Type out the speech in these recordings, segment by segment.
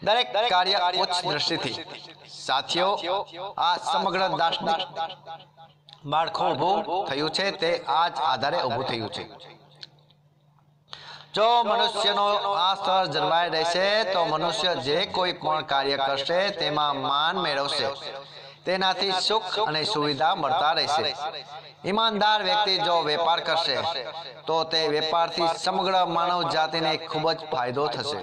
દરેક કાર્ય ઉચ્ચ દ્રષ્ટિથી સાથીઓ આ સમગ્ર દાર્શનિક માળખું ઊભું થયું છે તે આ જ આધારે ઊભું થયું છે। જો મનુષ્યનો આ સ્તર જળવાઈ રહેશે તો મનુષ્ય જે કોઈ પણ કાર્ય કરશે તેમાં માન મેળવશે, તેનાથી સુખ અને સુવિધા મળતા રહેશે। ઈમાનદાર વ્યક્તિ જો વેપાર કરશે તો તે વેપારથી સમગ્ર માનવ જાતિને ખૂબ જ ફાયદો થશે।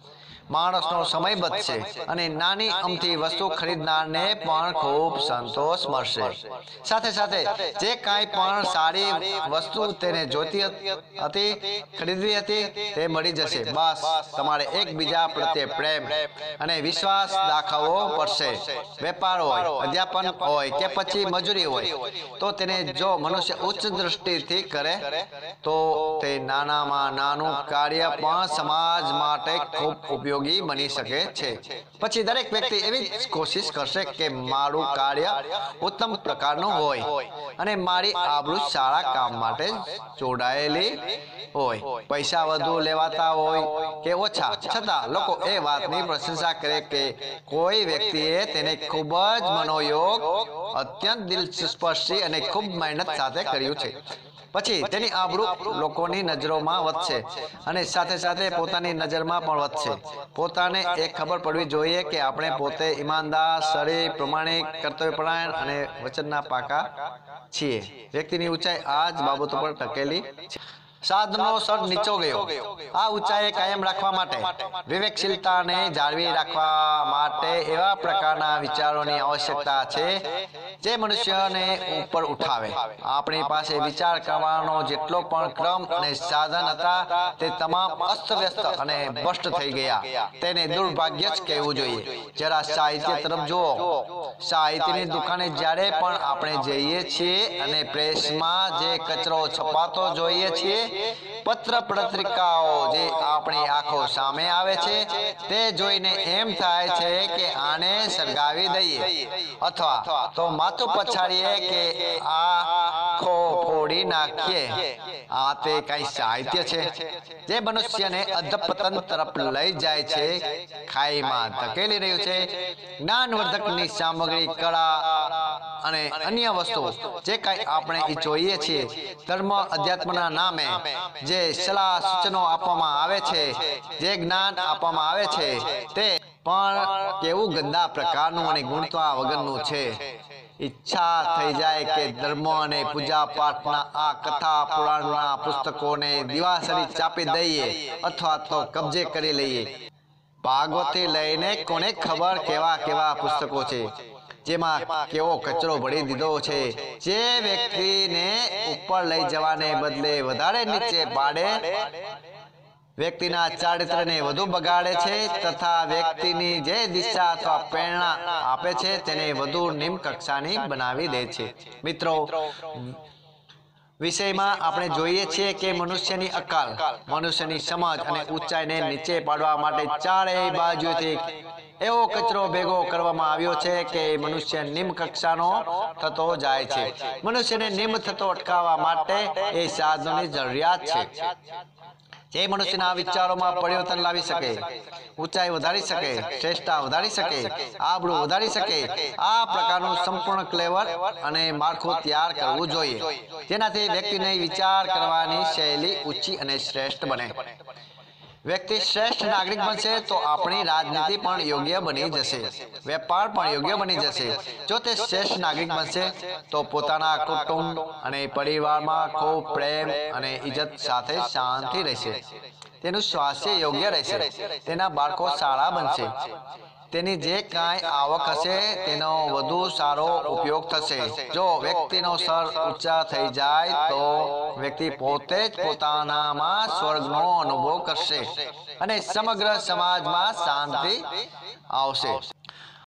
માણસનો સમય બચશે અને નાની અમથી વસ્તુ ખરીદનારને પણ ખૂબ સંતોષ મળશે। સાથે સાથે જે કાંઈ પણ સારી વસ્તુ તેને જોતી હતી, ખરીદવી હતી તે મળી જશે। બસ તમારે એકબીજા પ્રત્યે પ્રેમ અને વિશ્વાસ દાખવવો પડશે। વેપાર હોય, અધ્યાપન હોય કે પછી મજૂરી હોય તો તેને જો મનુષ્ય ઉચ્ચ દ્રષ્ટિથી કરે તો તે નાનામાં નાનું કાર્ય પણ સમાજ માટે ખૂબ ઉપયોગી બની શકે છે। પછી દરેક વ્યક્તિ એવી કોશિશ કરશે કે મારું કાર્ય ઉત્તમ પ્રકારનું હોય અને મારી આબરૂ સારા કામ માટે જોડાયેલી હોય। પૈસા વધુ લેવાતા હોય કે ઓછા, છતાં લોકો એ વાતની પ્રશંસા કરે કે કોઈ વ્યક્તિએ તેને ખૂબ જ મનોયોગ, અત્યંત દિલસ્પર્શી અને ખૂબ મહેનત સાથે કર્યું છે। પછી તેની આબરૂ લોકોની નજરોમાં વધશે અને સાથે સાથે પોતાની નજરમાં પણ વધશે। પોતાને એ ખબર પડવી જોઈએ કે આપણે પોતે ઈમાનદાર, સરી, પ્રમાણિક, કર્તવ્યપરાયણ અને વચનના પાકા છીએ। વ્યક્તિની ઊંચાઈ આ જ બાબતો પર ટકેલી છે। સાધનો સર નીચો ગયો। આ ઊંચાઈ કાયમ રાખવા માટે, વિવેકશીલતાને જાળવી રાખવા માટે એવા પ્રકારના વિચારોની આવશ્યકતા છે જે મનુષ્યને ઉપર ઉઠાવે। આપણી પાસે વિચાર કરવાનો જેટલો પણ ક્રમ અને સાધન હતા તે તમામ અસ્તવ્યસ્ત અને ભ્રષ્ટ થઈ ગયા। તેને દુર્ભાગ્ય જ કહેવું જોઈએ। જરા સાહિત્ય તરફ જુઓ। સાહિત્યની દુકાને જ્યારે પણ આપણે જઈએ છીએ અને પ્રેસમાં જે કચરો છપાતો જોઈએ છીએ, પત્ર પત્રિકાઓ જે આપણી આંખો સામે આવે છે તે જોઈને એમ થાય છે કે આને સળગાવી દઈએ અથવા તો માથું પછાડીએ કે આંખો ફોડી નાખીએ। આ તે કઈ સાહિત્ય છે જે મનુષ્યને અધપતન તરફ લઈ જાય છે, ખાઈમાં ધકેલી રહ્યું છે। જ્ઞાનવર્ધકની સામગ્રી, કળા અને અન્ય વસ્તુઓ જે કાંઈ આપણે જોઈએ છીએ, ધર્મ અધ્યાત્મના નામે જે સલાહ સૂચનો આપવામાં આવે છે, જે જ્ઞાન આપવામાં આવે છે તે પણ કેવું ગંદા પ્રકારનું અને ગુણતા વગરનું છે। ઈચ્છા થઈ જાય કે ધર્મ અને પૂજા પાઠના આ કથા પુરાણના પુસ્તકોને દિવાસળી ચાપી દઈએ અથવા તો કબજે કરી લઈએ। ભાગવતથી લઈને કોને ખબર કેવા કેવા પુસ્તકો છે જેમાં કેવો કચરો ભરી દીધો છે, જે વ્યક્તિને ઉપર લઈ જવાને બદલે વધારે નીચે પાડે, વ્યક્તિના ચારિત્રને વધુ બગાડે છે તથા વ્યક્તિની જે દિશા અથવા પ્રેરણા આપે છે તેને વધુ નિમ્ન કક્ષાની બનાવી દે છે। મિત્રો, વિષયમાં આપણે જોઈએ છીએ કે મનુષ્યની અક્કલ, મનુષ્યની સમજ અને ઊંચાઈને નીચે પાડવા માટે ચારેય બાજુથી એવો કચરો ભેગો કરવામાં આવ્યો છે કે મનુષ્ય નિમ્ન કક્ષાનો થતો જાય છે। મનુષ્યને નિમ્ન થતો અટકાવવા માટે એ સાધનોની જરૂરિયાત છે જે મનુષ્યના વિચારોમાં પરિવર્તન લાવી શકે, ઊંચાઈ વધારી શકે, શ્રેષ્ઠતા વધારી શકે, આબરૂ વધારી શકે। આ પ્રકારનું સંપૂર્ણ ક્લેવર અને માળખું તૈયાર કરવું જોઈએ જેનાથી વ્યક્તિને વિચાર કરવાની શૈલી ઊંચી અને શ્રેષ્ઠ બને। વ્યક્તિ શ્રેષ્ઠ નાગરિક બનશે તો આપણી રાજનીતિ પણ યોગ્ય બની જશે, વેપાર પણ યોગ્ય બની જશે। જો તે શ્રેષ્ઠ નાગરિક બનશે તો પોતાના કુટુંબ અને પરિવારમાં ખૂબ પ્રેમ અને ઇજ્જત સાથે શાંતિ રહેશે। તેનું સ્વાસ્થ્ય યોગ્ય રહેશે, તેના બાળકો સારા બનશે, તેની જે કાંઈ આવક હશે તેનો વધુ સારો ઉપયોગ થશે। જો વ્યક્તિનો સ્તર ઊંચા થઈ જાય તો વ્યક્તિ પોતે જ પોતાનામાં સ્વર્ગનો અનુભવ કરશે અને સમગ્ર સમાજમાં શાંતિ આવશે।